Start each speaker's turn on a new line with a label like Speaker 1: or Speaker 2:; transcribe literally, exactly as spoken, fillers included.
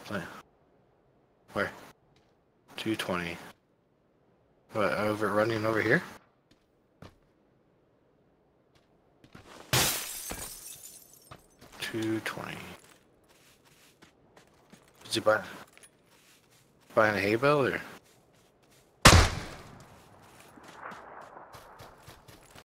Speaker 1: Like, where? two twenty. What, over running over here? two twenty. Is he buy, buying a hay bale or?